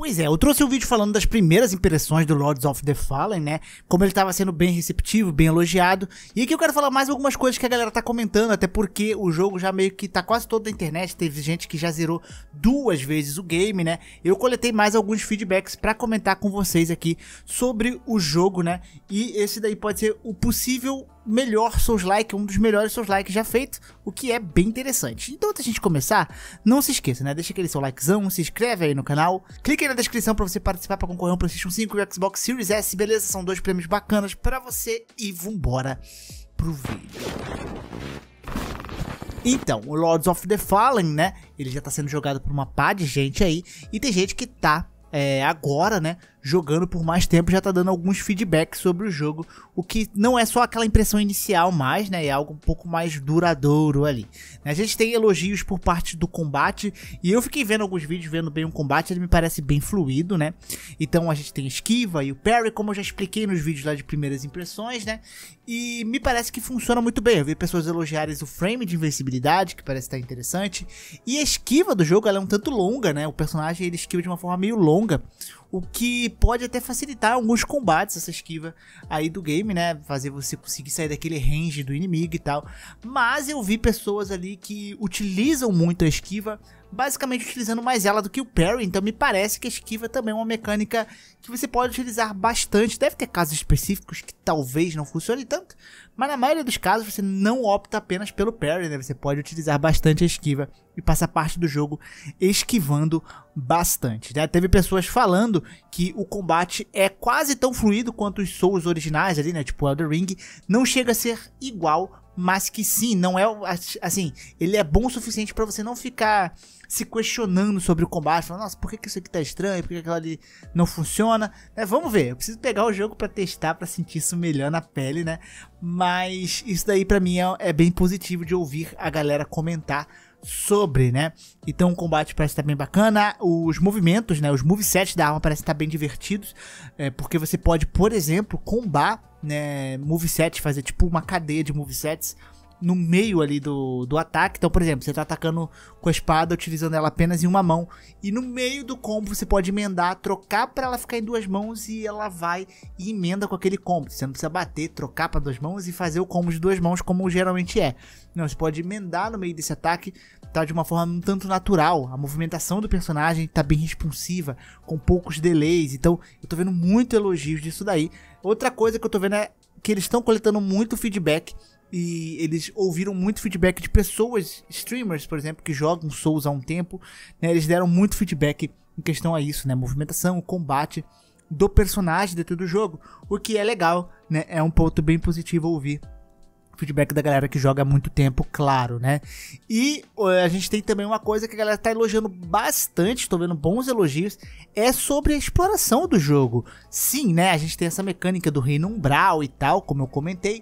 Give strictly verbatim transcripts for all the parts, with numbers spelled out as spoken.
Pois é, eu trouxe um vídeo falando das primeiras impressões do Lords of the Fallen, né, como ele estava sendo bem receptivo, bem elogiado, e aqui eu quero falar mais algumas coisas que a galera tá comentando, até porque o jogo já meio que tá quase todo na internet, teve gente que já zerou duas vezes o game, né, eu coletei mais alguns feedbacks pra comentar com vocês aqui sobre o jogo, né, e esse daí pode ser o possível melhor Souls-like, um dos melhores Souls-like já feito, o que é bem interessante. Então antes da gente começar, não se esqueça, né, deixa aquele seu likezão, se inscreve aí no canal, clique aí na descrição pra você participar pra concorrer ao PlayStation cinco e o Xbox Series S, beleza? São dois prêmios bacanas pra você e vambora pro vídeo. Então, o Lords of the Fallen, né, ele já tá sendo jogado por uma pá de gente aí, e tem gente que tá É, agora, né, jogando por mais tempo, já tá dando alguns feedbacks sobre o jogo, o que não é só aquela impressão inicial mais, né, é algo um pouco mais duradouro ali. A gente tem elogios por parte do combate, e eu fiquei vendo alguns vídeos, vendo bem o combate, ele me parece bem fluido, né, então a gente tem a esquiva e o parry, como eu já expliquei nos vídeos lá de primeiras impressões, né, e me parece que funciona muito bem. Eu vi pessoas elogiarem o frame de invencibilidade, que parece estar interessante, e a esquiva do jogo, ela é um tanto longa, né, o personagem ele esquiva de uma forma meio longa, o que pode até facilitar alguns combates, essa esquiva aí do game, né, fazer você conseguir sair daquele range do inimigo e tal, mas eu vi pessoas ali que utilizam muito a esquiva, basicamente utilizando mais ela do que o parry, então me parece que a esquiva também é uma mecânica que você pode utilizar bastante. Deve ter casos específicos que talvez não funcione tanto, mas na maioria dos casos você não opta apenas pelo parry, né? Você pode utilizar bastante a esquiva e passar parte do jogo esquivando bastante, né? Teve pessoas falando que o combate é quase tão fluido quanto os Souls originais ali, né? Tipo Elden Ring, não chega a ser igual, mas que sim, não é assim, ele é bom o suficiente pra você não ficar se questionando sobre o combate, falando, nossa, por que, que isso aqui tá estranho, por que aquilo ali não funciona, né? Vamos ver, eu preciso pegar o jogo pra testar, pra sentir isso melhor na pele, né, mas isso daí pra mim é, é bem positivo de ouvir a galera comentar sobre, né, então o combate parece estar bem bacana, os movimentos, né, os movesets da arma parecem estar bem divertidos, é, porque você pode, por exemplo, combar, né, moveset, fazer tipo uma cadeia de movesets no meio ali do, do ataque. Então, por exemplo, você tá atacando com a espada, utilizando ela apenas em uma mão, e no meio do combo você pode emendar, trocar para ela ficar em duas mãos, e ela vai e emenda com aquele combo. Você não precisa bater, trocar para duas mãos e fazer o combo de duas mãos como geralmente é. Não, você pode emendar no meio desse ataque, tá de uma forma um tanto natural. A movimentação do personagem tá bem responsiva, com poucos delays, então eu tô vendo muito elogios disso daí. Outra coisa que eu tô vendo é que eles estão coletando muito feedback, e eles ouviram muito feedback de pessoas, streamers, por exemplo, que jogam Souls há um tempo, né? Eles deram muito feedback em questão a isso, né? Movimentação, combate do personagem dentro do jogo, o que é legal, né? É um ponto bem positivo ouvir feedback da galera que joga há muito tempo, claro, né? E uh, a gente tem também uma coisa que a galera tá elogiando bastante, tô vendo bons elogios, é sobre a exploração do jogo. Sim, né? A gente tem essa mecânica do reino umbral e tal, como eu comentei,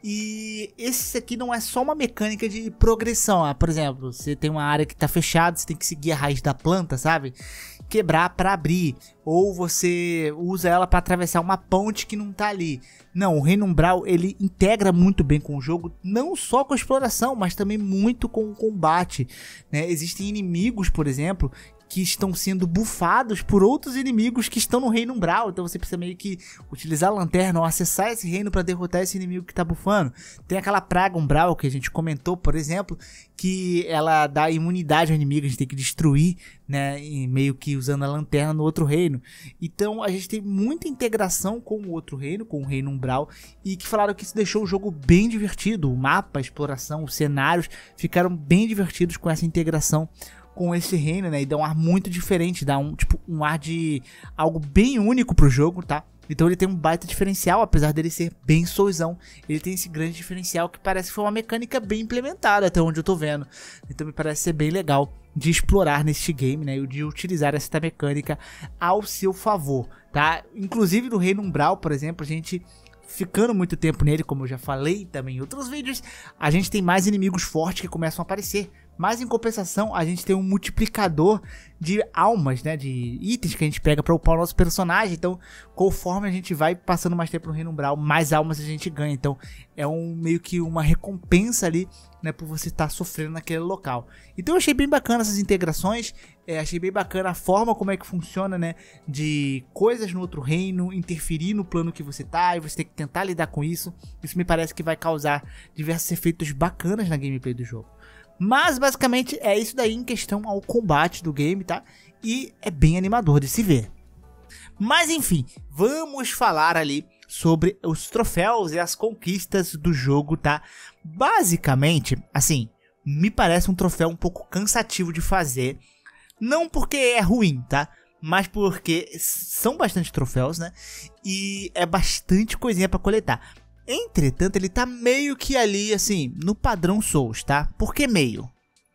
e esse aqui não é só uma mecânica de progressão. Ah, por exemplo, você tem uma área que tá fechada, você tem que seguir a raiz da planta, sabe? Quebrar para abrir, ou você usa ela para atravessar uma ponte que não tá ali. Não, o Reino Umbral ele integra muito bem com o jogo, não só com a exploração, mas também muito com o combate, né? Existem inimigos, por exemplo, que estão sendo bufados por outros inimigos que estão no Reino Umbral, então você precisa meio que utilizar a lanterna ou acessar esse reino para derrotar esse inimigo que está bufando. Tem aquela praga umbral que a gente comentou, por exemplo, que ela dá imunidade ao inimigo, a gente tem que destruir, né, e meio que usando a lanterna no outro reino. Então a gente tem muita integração com o outro reino, com o Reino Umbral, e que falaram que isso deixou o jogo bem divertido. O mapa, a exploração, os cenários ficaram bem divertidos com essa integração com esse reino, né, e dá um ar muito diferente, dá um, tipo, um ar de algo bem único pro jogo, tá? Então ele tem um baita diferencial, apesar dele ser bem souzão, ele tem esse grande diferencial que parece que foi uma mecânica bem implementada até onde eu tô vendo, então me parece ser bem legal de explorar neste game, né, e de utilizar essa mecânica ao seu favor, tá? Inclusive no Reino Umbral, por exemplo, a gente ficando muito tempo nele, como eu já falei também em outros vídeos, a gente tem mais inimigos fortes que começam a aparecer, mas em compensação a gente tem um multiplicador de almas, né, de itens que a gente pega para upar o nosso personagem. Então, conforme a gente vai passando mais tempo no Reino Umbral, mais almas a gente ganha. Então, é um meio que uma recompensa ali, né, por você estar sofrendo naquele local. Então, eu achei bem bacana essas integrações, é, achei bem bacana a forma como é que funciona, né, de coisas no outro reino interferir no plano que você tá e você tem que tentar lidar com isso. Isso me parece que vai causar diversos efeitos bacanas na gameplay do jogo. Mas basicamente é isso daí em questão ao combate do game, tá? E é bem animador de se ver. Mas enfim, vamos falar ali sobre os troféus e as conquistas do jogo, tá? Basicamente, assim, me parece um troféu um pouco cansativo de fazer. Não porque é ruim, tá? Mas porque são bastante troféus, né? E é bastante coisinha pra coletar. Entretanto, ele tá meio que ali, assim, no padrão Souls, tá? Por que meio?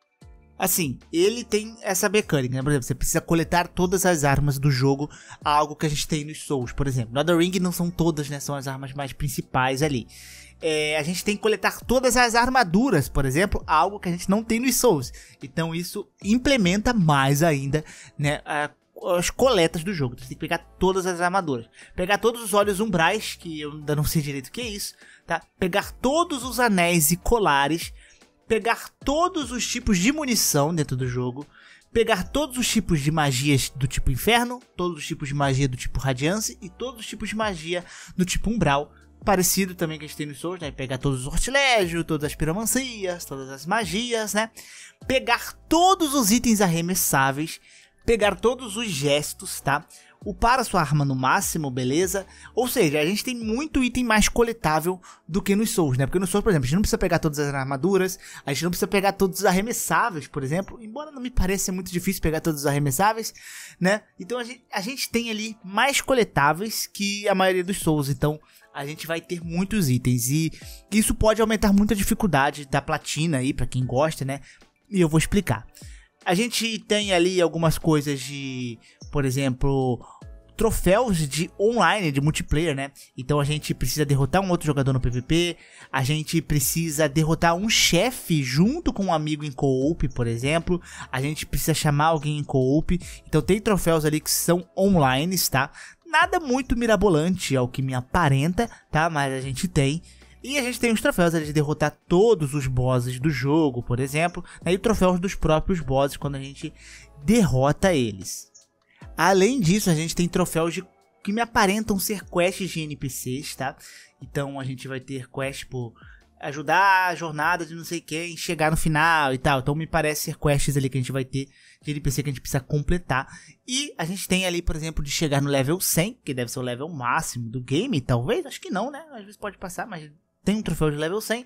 Assim, ele tem essa mecânica, né? Por exemplo, você precisa coletar todas as armas do jogo, algo que a gente tem nos Souls, por exemplo. No Elden Ring não são todas, né? São as armas mais principais ali. É, a gente tem que coletar todas as armaduras, por exemplo, algo que a gente não tem nos Souls. Então isso implementa mais ainda, né, a as coletas do jogo. Você tem que pegar todas as armaduras, pegar todos os olhos umbrais, que eu ainda não sei direito o que é isso, tá? Pegar todos os anéis e colares, pegar todos os tipos de munição dentro do jogo, pegar todos os tipos de magias do tipo inferno, todos os tipos de magia do tipo radiância e todos os tipos de magia do tipo umbral, parecido também que a gente tem nos Souls, né? Pegar todos os sortilégios, todas as piromancias, todas as magias, né? Pegar todos os itens arremessáveis, pegar todos os gestos, tá? Upar a sua arma no máximo, beleza? Ou seja, a gente tem muito item mais coletável do que nos Souls, né? Porque nos Souls, por exemplo, a gente não precisa pegar todas as armaduras, a gente não precisa pegar todos os arremessáveis, por exemplo, embora não me pareça muito difícil pegar todos os arremessáveis, né? Então a gente, a gente tem ali mais coletáveis que a maioria dos Souls, então a gente vai ter muitos itens e isso pode aumentar muito a dificuldade da platina aí, pra quem gosta, né? E eu vou explicar. A gente tem ali algumas coisas de, por exemplo, troféus de online, de multiplayer, né? Então a gente precisa derrotar um outro jogador no P V P, a gente precisa derrotar um chefe junto com um amigo em co-op, por exemplo, a gente precisa chamar alguém em co-op, então tem troféus ali que são online, tá? Nada muito mirabolante ao que me aparenta, tá? Mas a gente tem. E a gente tem os troféus de derrotar todos os bosses do jogo, por exemplo, né? E troféus dos próprios bosses quando a gente derrota eles. Além disso, a gente tem troféus de, que me aparentam ser quests de N P Cs, tá? Então a gente vai ter quest por ajudar a jornada de não sei quem chegar no final e tal. Então me parece ser quests ali que a gente vai ter de N P C que a gente precisa completar. E a gente tem ali, por exemplo, de chegar no level cem, que deve ser o level máximo do game, talvez, acho que não, né? Às vezes pode passar, mas tem um troféu de level cem.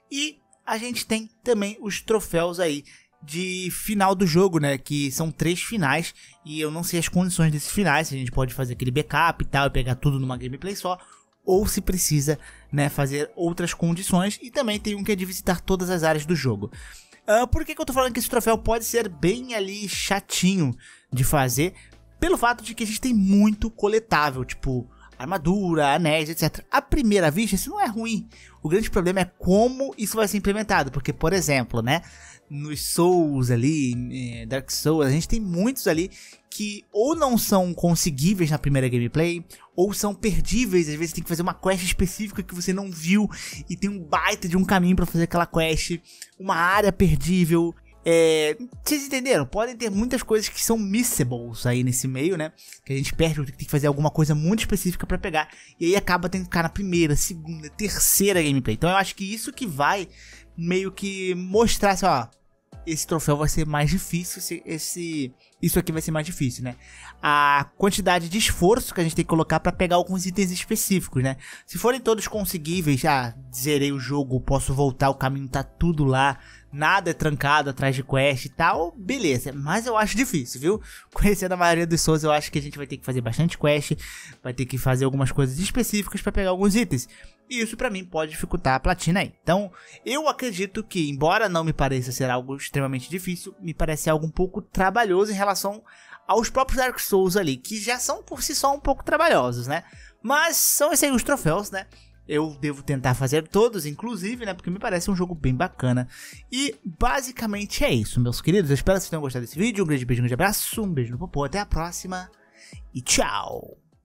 E a gente tem também os troféus aí de final do jogo, né? Que são três finais. E eu não sei as condições desses finais. Se a gente pode fazer aquele backup e tal, e pegar tudo numa gameplay só, ou se precisa, né, fazer outras condições. E também tem um que é de visitar todas as áreas do jogo. Uh, por que que eu tô falando que esse troféu pode ser bem ali chatinho de fazer? Pelo fato de que a gente tem muito coletável, tipo armadura, anéis, etcétera. À primeira vista, isso não é ruim. O grande problema é como isso vai ser implementado. Porque, por exemplo, né, nos Souls ali, Dark Souls, a gente tem muitos ali que ou não são conseguíveis na primeira gameplay, ou são perdíveis. Às vezes tem que fazer uma quest específica que você não viu e tem um baita de um caminho pra fazer aquela quest, uma área perdível. É, vocês entenderam? Podem ter muitas coisas que são missables aí nesse meio, né? Que a gente perde, tem que fazer alguma coisa muito específica pra pegar. E aí acaba tendo que ficar na primeira, segunda, terceira gameplay. Então eu acho que isso que vai meio que mostrar assim, ó, esse troféu vai ser mais difícil, esse, esse, isso aqui vai ser mais difícil, né? A quantidade de esforço que a gente tem que colocar pra pegar alguns itens específicos, né? Se forem todos conseguíveis, ah, zerei o jogo, posso voltar, o caminho tá tudo lá, nada é trancado atrás de quest e tal, beleza. Mas eu acho difícil, viu? Conhecendo a maioria dos Souls, eu acho que a gente vai ter que fazer bastante quest, vai ter que fazer algumas coisas específicas pra pegar alguns itens. E isso pra mim pode dificultar a platina aí. Então, eu acredito que, embora não me pareça ser algo extremamente difícil, me parece algo um pouco trabalhoso em relação aos próprios Dark Souls ali, que já são por si só um pouco trabalhosos, né? Mas são esses aí os troféus, né? Eu devo tentar fazer todos, inclusive, né? Porque me parece um jogo bem bacana. E basicamente é isso, meus queridos. Eu espero que vocês tenham gostado desse vídeo. Um grande beijo, um grande abraço, um beijo no popô. Até a próxima e tchau!